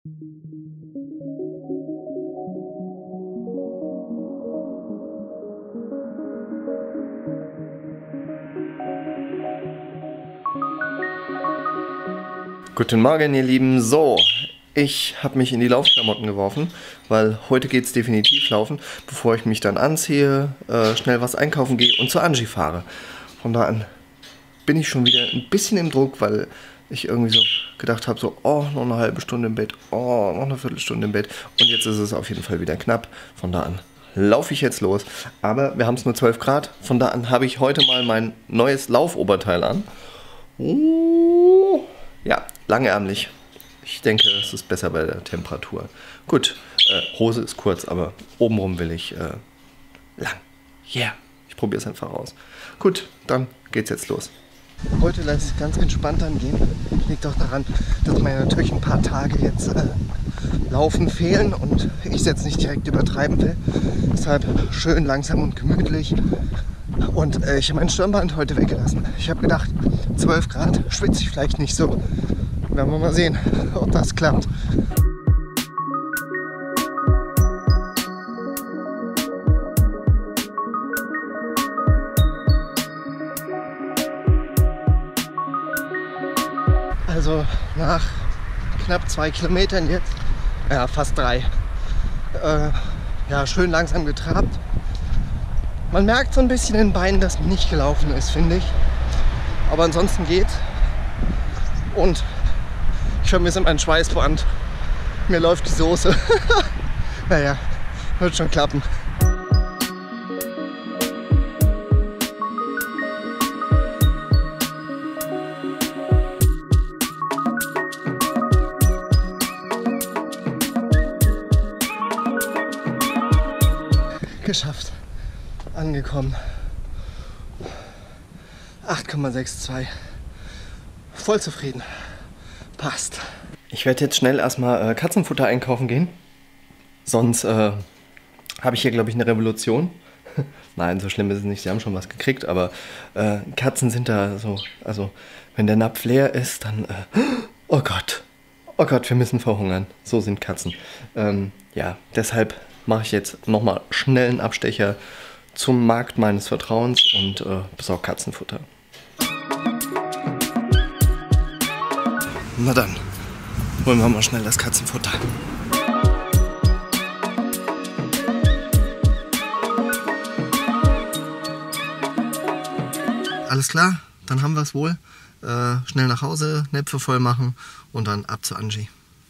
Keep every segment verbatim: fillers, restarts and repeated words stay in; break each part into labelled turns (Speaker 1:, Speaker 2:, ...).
Speaker 1: Guten Morgen, ihr Lieben. So, ich habe mich in die Laufklamotten geworfen, weil heute geht es definitiv laufen, bevor ich mich dann anziehe, äh, schnell was einkaufen gehe und zur Angie fahre. Von da an bin ich schon wieder ein bisschen im Druck, weil ich irgendwie so gedacht habe, so, oh, noch eine halbe Stunde im Bett, oh, noch eine Viertelstunde im Bett. Und jetzt ist es auf jeden Fall wieder knapp. Von da an laufe ich jetzt los. Aber wir haben es nur zwölf Grad. Von da an habe ich heute mal mein neues Laufoberteil an. Oh. Ja, langärmlich. Ich denke, es ist besser bei der Temperatur. Gut, äh, Hose ist kurz, aber obenrum will ich äh, lang. Yeah, ich probiere es einfach aus. Gut, dann geht's jetzt los. Heute lasse ich es ganz entspannt angehen. Liegt auch daran, dass mir natürlich ein paar Tage jetzt äh, Laufen fehlen und ich es jetzt nicht direkt übertreiben will. Deshalb schön langsam und gemütlich. Und äh, ich habe mein Stirnband heute weggelassen. Ich habe gedacht, zwölf Grad schwitze ich vielleicht nicht so. Werden wir mal sehen, ob das klappt. Also nach knapp zwei Kilometern jetzt, ja fast drei, äh, ja schön langsam getrabt. Man merkt so ein bisschen in den Beinen, dass man nicht gelaufen ist, finde ich. Aber ansonsten geht's. Und ich vermisse mein Schweißband. Mir läuft die Soße. Naja, wird schon klappen. Geschafft. Angekommen. acht Komma zweiundsechzig. Voll zufrieden. Passt. Ich werde jetzt schnell erstmal äh, Katzenfutter einkaufen gehen. Sonst äh, habe ich hier, glaube ich, eine Revolution. Nein, so schlimm ist es nicht. Sie haben schon was gekriegt, aber äh, Katzen sind da so. Also, wenn der Napf leer ist, dann. Äh, oh Gott. Oh Gott, wir müssen verhungern. So sind Katzen. Ähm, ja, deshalb mache ich jetzt nochmal schnell einen Abstecher zum Markt meines Vertrauens und äh, besorge Katzenfutter. Na dann, holen wir mal schnell das Katzenfutter. Alles klar, dann haben wir es wohl. Äh, schnell nach Hause, Näpfe voll machen und dann ab zu Angie.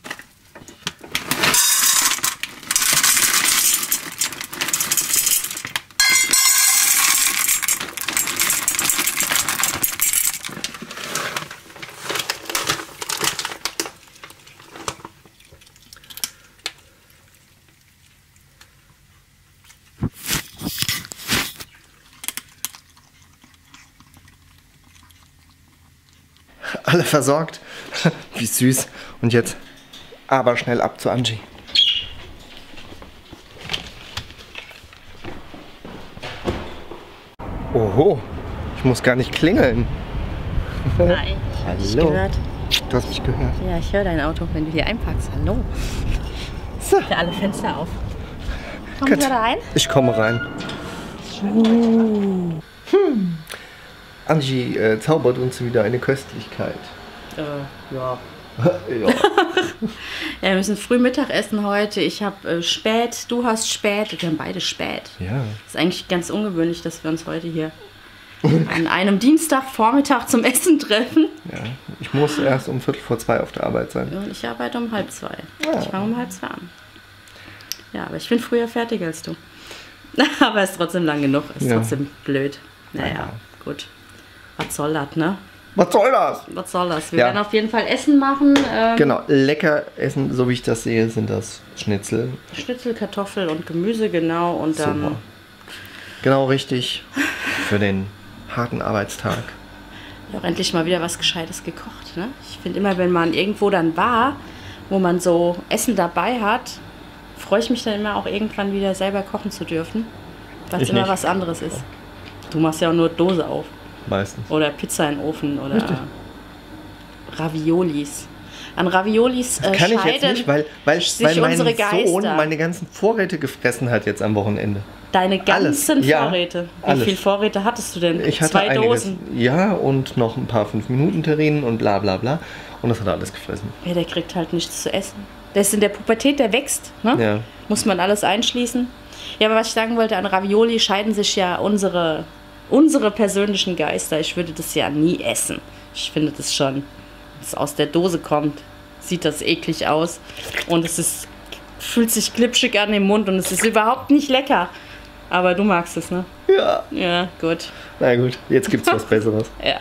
Speaker 1: Alle versorgt. Wie süß. Und jetzt aber schnell ab zu Angie. Oho, ich muss gar nicht klingeln.
Speaker 2: Nein, ich habe dich gehört.
Speaker 1: Du hast mich gehört.
Speaker 2: Ja, ich höre dein Auto, wenn du hier einpackst. Hallo.
Speaker 1: So.
Speaker 2: Ja, alle Fenster auf. Kommst du da rein?
Speaker 1: Ich komme rein. Uh. Hm. Angie äh, zaubert uns wieder eine Köstlichkeit.
Speaker 2: Äh, ja.
Speaker 1: Ja.
Speaker 2: Ja, wir müssen früh Mittag essen heute. Ich habe äh, spät, du hast spät. Wir haben beide spät.
Speaker 1: Ja.
Speaker 2: Das ist eigentlich ganz ungewöhnlich, dass wir uns heute hier an einem Dienstagvormittag zum Essen treffen.
Speaker 1: Ja, ich muss erst um Viertel vor zwei auf der Arbeit sein.
Speaker 2: Und ich arbeite um halb zwei.
Speaker 1: Ja.
Speaker 2: Ich fange um halb zwei an. Ja, aber ich bin früher fertig als du. Aber es ist trotzdem lang genug. Ist
Speaker 1: Ja.
Speaker 2: trotzdem blöd. Naja,
Speaker 1: Ja.
Speaker 2: gut. Was soll das, ne?
Speaker 1: Was soll das?
Speaker 2: Was soll das? Wir
Speaker 1: Ja.
Speaker 2: werden auf jeden Fall Essen machen. Ähm,
Speaker 1: Genau, lecker essen, so wie ich das sehe, sind das Schnitzel.
Speaker 2: Schnitzel, Kartoffel und Gemüse, genau. Und dann
Speaker 1: Super. Genau richtig für den harten Arbeitstag.
Speaker 2: ja, auch endlich mal wieder was Gescheites gekocht. Ne? Ich finde immer, wenn man irgendwo dann war, wo man so Essen dabei hat, freue ich mich dann immer auch irgendwann wieder selber kochen zu dürfen. Weil es
Speaker 1: Ich
Speaker 2: immer
Speaker 1: nicht.
Speaker 2: was anderes ist. Du machst ja auch nur Dose auf.
Speaker 1: Meistens.
Speaker 2: Oder Pizza in den Ofen oder
Speaker 1: Richtig.
Speaker 2: Raviolis. An Raviolis äh,
Speaker 1: Kann ich jetzt
Speaker 2: scheiden
Speaker 1: nicht, weil, weil,
Speaker 2: sich
Speaker 1: weil mein
Speaker 2: unsere Geister.
Speaker 1: Sohn meine ganzen Vorräte gefressen hat jetzt am Wochenende.
Speaker 2: Deine ganzen
Speaker 1: Alles. Ja,
Speaker 2: Vorräte. Wie
Speaker 1: alles.
Speaker 2: viele Vorräte hattest du denn?
Speaker 1: Ich hatte
Speaker 2: Zwei
Speaker 1: einiges.
Speaker 2: Dosen.
Speaker 1: Ja, und noch ein paar fünf Minuten Terrinen und bla bla bla. Und das hat er alles gefressen.
Speaker 2: Ja, der kriegt halt nichts zu essen. Der ist in der Pubertät, der wächst. Ne?
Speaker 1: Ja.
Speaker 2: Muss man alles einschließen. Ja, aber was ich sagen wollte, an Ravioli scheiden sich ja unsere, unsere persönlichen Geister. Ich würde das ja nie essen. Ich finde das schon, wenn es aus der Dose kommt, sieht das eklig aus. Und es ist, fühlt sich glitschig an im Mund und es ist überhaupt nicht lecker. Aber du magst es, ne?
Speaker 1: Ja.
Speaker 2: Ja, gut.
Speaker 1: Na gut, jetzt gibt's was Besseres.
Speaker 2: Ja.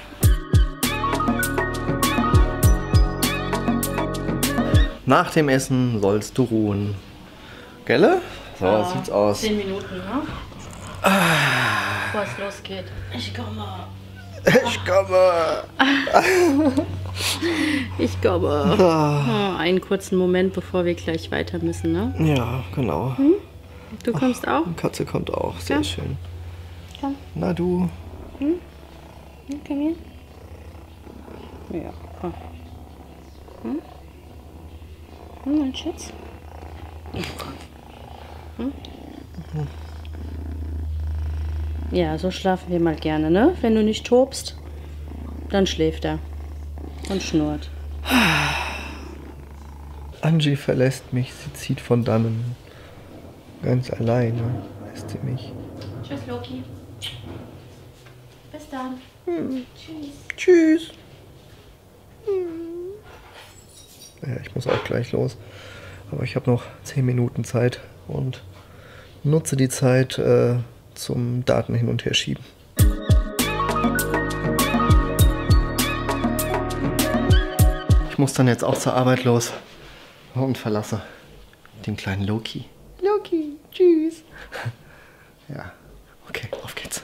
Speaker 1: Nach dem Essen sollst du ruhen. Gelle? So
Speaker 2: Ja,
Speaker 1: sieht's aus.
Speaker 2: Zehn Minuten, ne? Ah. Bevor es losgeht. Ich komme.
Speaker 1: Ich komme.
Speaker 2: Ich komme. Oh, einen kurzen Moment, bevor wir gleich weiter müssen, ne?
Speaker 1: Ja, genau.
Speaker 2: Hm? Du kommst auch?
Speaker 1: Die Katze kommt auch, sehr
Speaker 2: Ja.
Speaker 1: schön.
Speaker 2: Komm.
Speaker 1: Na du.
Speaker 2: Hm? Hm, komm her. Ja, komm. Hm? Hm, mein Schatz? Hm? Ja, so schlafen wir mal gerne, ne? Wenn du nicht tobst, dann schläft er und schnurrt.
Speaker 1: Angie verlässt mich, sie zieht von dannen. Ganz alleine lässt sie mich.
Speaker 2: Tschüss, Loki. Bis dann.
Speaker 1: Hm.
Speaker 2: Tschüss.
Speaker 1: Tschüss. Ja, ich muss auch gleich los. Aber ich habe noch zehn Minuten Zeit und nutze die Zeit äh, zum Daten hin und her schieben. Ich muss dann jetzt auch zur Arbeit los und verlasse den kleinen Loki. Loki, tschüss. Ja, okay, auf geht's.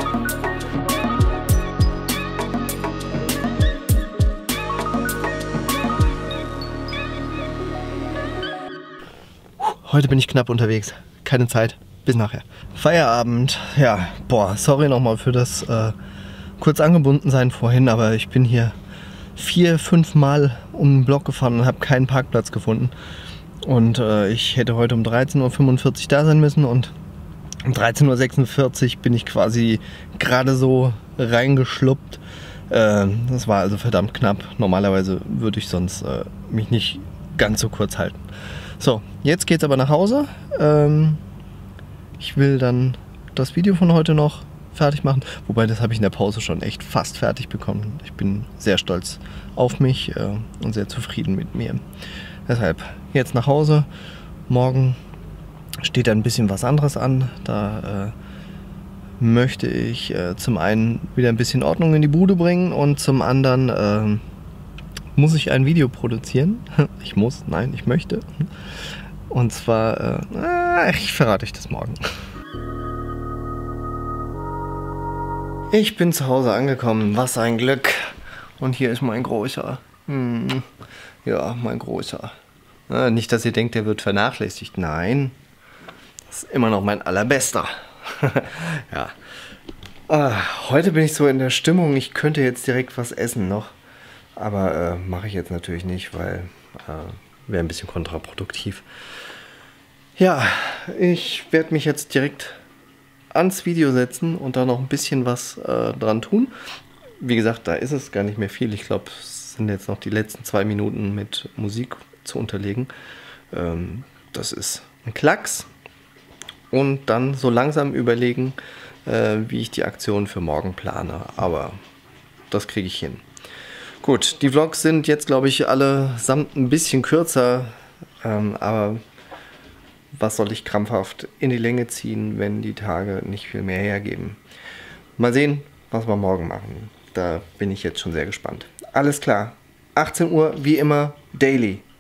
Speaker 1: Heute bin ich knapp unterwegs. Keine Zeit. Bis nachher. Feierabend. Ja, boah, sorry nochmal für das äh, kurz angebunden sein vorhin, aber ich bin hier vier, fünf Mal um den Block gefahren und habe keinen Parkplatz gefunden. Und äh, ich hätte heute um dreizehn Uhr fünfundvierzig da sein müssen und um dreizehn Uhr sechsundvierzig bin ich quasi gerade so reingeschluppt. Äh, das war also verdammt knapp. Normalerweise würde ich sonst äh, mich nicht ganz so kurz halten. So, jetzt geht's aber nach Hause. Ähm, ich will dann das Video von heute noch fertig machen. Wobei, das habe ich in der Pause schon echt fast fertig bekommen. Ich bin sehr stolz auf mich äh, und sehr zufrieden mit mir. Deshalb jetzt nach Hause. Morgen steht ein bisschen was anderes an. Da äh, möchte ich äh, zum einen wieder ein bisschen Ordnung in die Bude bringen und zum anderen äh, muss ich ein Video produzieren. Ich muss, nein, ich möchte. Und zwar, äh, ich verrate euch das morgen. Ich bin zu Hause angekommen, was ein Glück. Und hier ist mein Großer. Hm. Ja, mein Großer. Na, nicht, dass ihr denkt, der wird vernachlässigt. Nein, das ist immer noch mein Allerbester. Ja. Ah, heute bin ich so in der Stimmung, ich könnte jetzt direkt was essen noch. Aber äh, mache ich jetzt natürlich nicht, weil äh, wäre ein bisschen kontraproduktiv. Ja, ich werde mich jetzt direkt ans Video setzen und da noch ein bisschen was äh, dran tun. Wie gesagt, da ist es gar nicht mehr viel. Ich glaube, es sind jetzt noch die letzten zwei Minuten mit Musik zu unterlegen. Ähm, das ist ein Klacks. Und dann so langsam überlegen, äh, wie ich die Aktion für morgen plane. Aber das kriege ich hin. Gut, die Vlogs sind jetzt, glaube ich, allesamt ein bisschen kürzer. Ähm, aber was soll ich krampfhaft in die Länge ziehen, wenn die Tage nicht viel mehr hergeben? Mal sehen, was wir morgen machen. Da bin ich jetzt schon sehr gespannt. Alles klar. achtzehn Uhr, wie immer, daily.